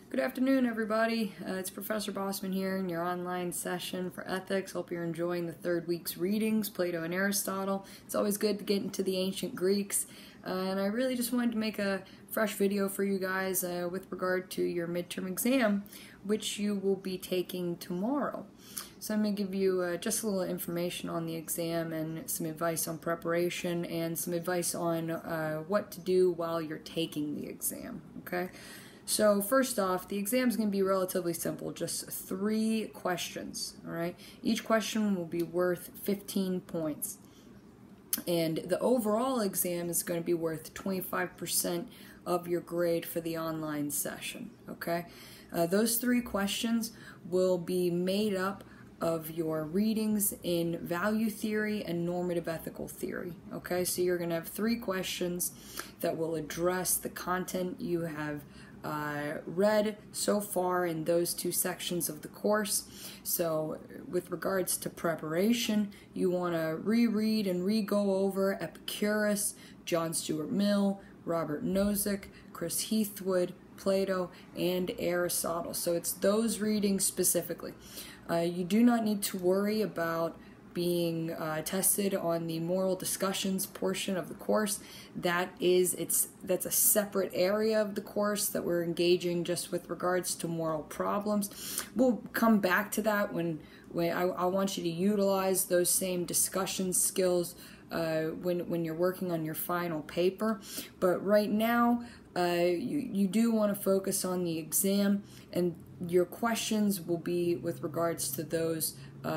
Good afternoon, everybody. It's Professor Bossman here in your online session for ethics. Hope you're enjoying the third week's readings, Plato and Aristotle. It's always good to get into the ancient Greeks. And I really just wanted to make a fresh video for you guys with regard to your midterm exam, which you will be taking tomorrow. So I'm going to give you just a little information on the exam and some advice on preparation and some advice on what to do while you're taking the exam, okay? So first off, the exam is going to be relatively simple, just 3 questions, all right? Each question will be worth 15 points. And the overall exam is going to be worth 25% of your grade for the online session, okay? Those 3 questions will be made up of your readings in value theory and normative ethical theory, okay? So you're going to have 3 questions that will address the content you have read so far in those 2 sections of the course. So with regards to preparation, you want to reread and re-go over Epicurus, John Stuart Mill, Robert Nozick, Chris Heathwood, Plato, and Aristotle. So it's those readings specifically. You do not need to worry about being tested on the moral discussions portion of the course. That's a separate area of the course that we're engaging just with regards to moral problems. We'll come back to that when I want you to utilize those same discussion skills when you're working on your final paper. But right now, you do want to focus on the exam, and your questions will be with regards to those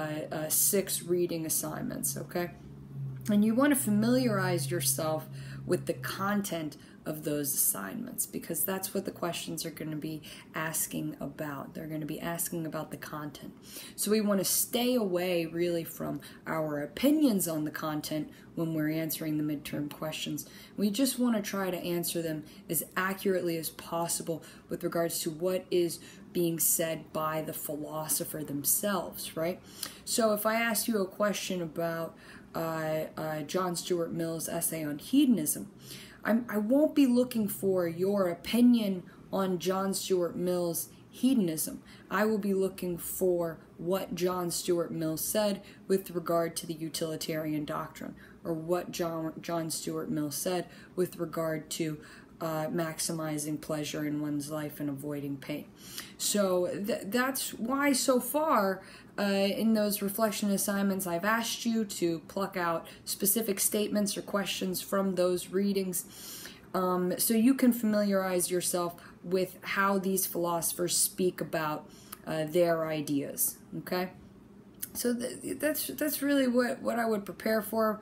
6 reading assignments, okay? And you want to familiarize yourself with the content of those assignments, because that's what the questions are going to be asking about. They're going to be asking about the content. So we want to stay away really from our opinions on the content when we're answering the midterm questions. We just want to try to answer them as accurately as possible with regards to what is being said by the philosopher themselves, right? So if I ask you a question about John Stuart Mill's essay on hedonism, I won't be looking for your opinion on John Stuart Mill's hedonism. I will be looking for what John Stuart Mill said with regard to the utilitarian doctrine, or what John Stuart Mill said with regard to maximizing pleasure in one's life and avoiding pain. So that's why so far in those reflection assignments I've asked you to pluck out specific statements or questions from those readings so you can familiarize yourself with how these philosophers speak about their ideas, okay? So that's really what I would prepare for.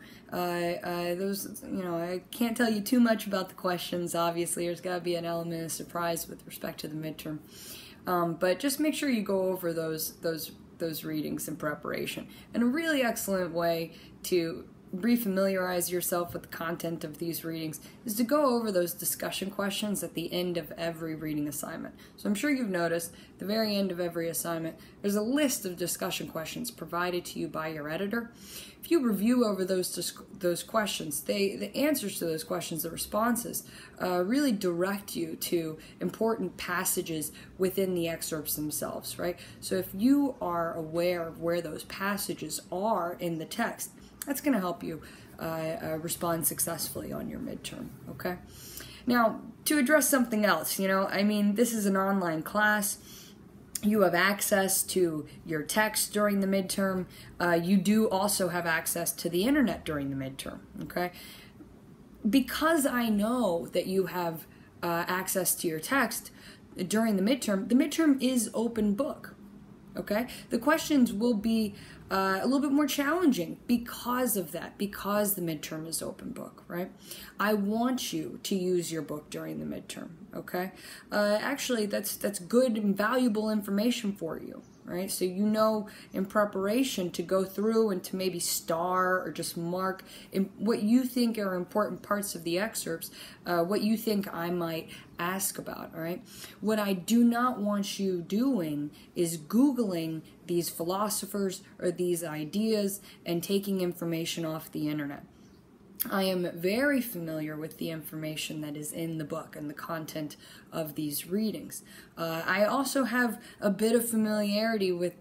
I can't tell you too much about the questions. Obviously, there's got to be an element of surprise with respect to the midterm. But just make sure you go over those readings in preparation. And a really excellent way to refamiliarize yourself with the content of these readings is to go over those discussion questions at the end of every reading assignment. So I'm sure you've noticed at the very end of every assignment there's a list of discussion questions provided to you by your editor. If you review over those questions, the answers to those questions, the responses, really direct you to important passages within the excerpts themselves, right? So if you are aware of where those passages are in the text, that's going to help you respond successfully on your midterm, okay? Now, to address something else, this is an online class. You have access to your text during the midterm. You do also have access to the internet during the midterm, okay? Because I know that you have access to your text during the midterm is open book, okay? The questions will be a little bit more challenging because of that, because the midterm is open book, right? I want you to use your book during the midterm, okay? Actually, that's good and valuable information for you, right? So you know in preparation to go through and to maybe star or just mark what you think are important parts of the excerpts, what you think I might ask about, all right? What I do not want you doing is Googling these philosophers or these ideas and taking information off the internet. I am very familiar with the information that is in the book and the content of these readings. I also have a bit of familiarity with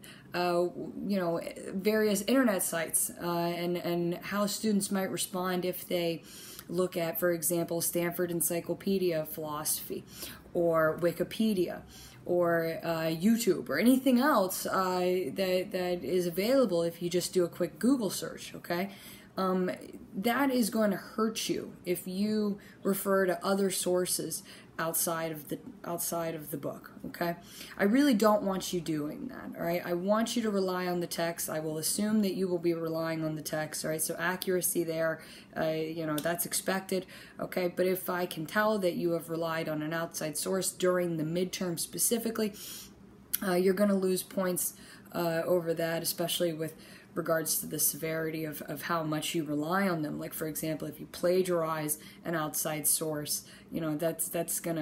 various internet sites and how students might respond if they look at, for example, Stanford Encyclopedia of Philosophy or Wikipedia or YouTube or anything else that is available if you just do a quick Google search, okay? That is going to hurt you if you refer to other sources outside of the book, okay? I really don't want you doing that, all right? I want you to rely on the text. I will assume that you will be relying on the text, all right? So accuracy there, that's expected, okay? But if I can tell that you have relied on an outside source during the midterm specifically, you're going to lose points over that, especially with regards to the severity of how much you rely on them. Like, for example, if you plagiarize an outside source, that's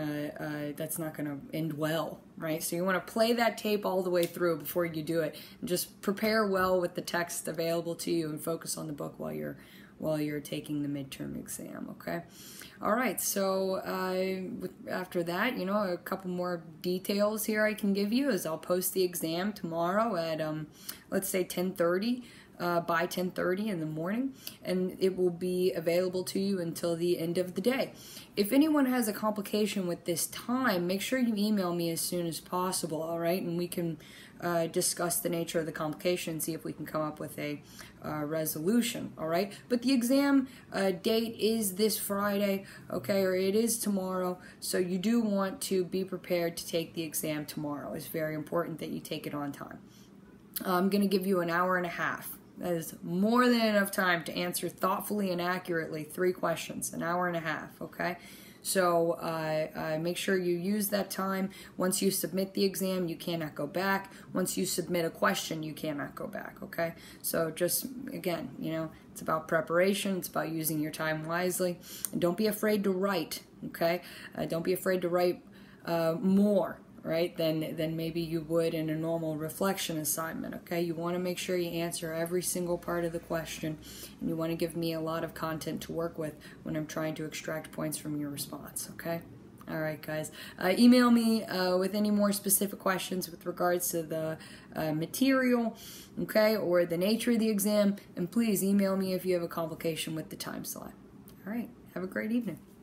not gonna end well, right? So you want to play that tape all the way through before you do it, and just prepare well with the text available to you, and focus on the book while you're taking the midterm exam, okay? All right, so after that, a couple more details here I can give you is I'll post the exam tomorrow at, let's say 10:30, by 10:30 in the morning, and it will be available to you until the end of the day. If anyone has a complication with this time, make sure you email me as soon as possible, all right? And we can discuss the nature of the complication, see if we can come up with a resolution, all right? But the exam date is this Friday, okay, or it is tomorrow, so you do want to be prepared to take the exam tomorrow. It's very important that you take it on time. I'm going to give you an hour and a half. That is more than enough time to answer thoughtfully and accurately 3 questions, an hour and a half, okay? So make sure you use that time. Once you submit the exam, you cannot go back. Once you submit a question, you cannot go back, okay? So just, again, it's about preparation. It's about using your time wisely. And don't be afraid to write, okay? Don't be afraid to write more, right, than maybe you would in a normal reflection assignment, okay? You want to make sure you answer every single part of the question, and you want to give me a lot of content to work with when I'm trying to extract points from your response, okay? All right, guys. Email me with any more specific questions with regards to the material, okay, or the nature of the exam, and please email me if you have a complication with the time slot. All right, have a great evening.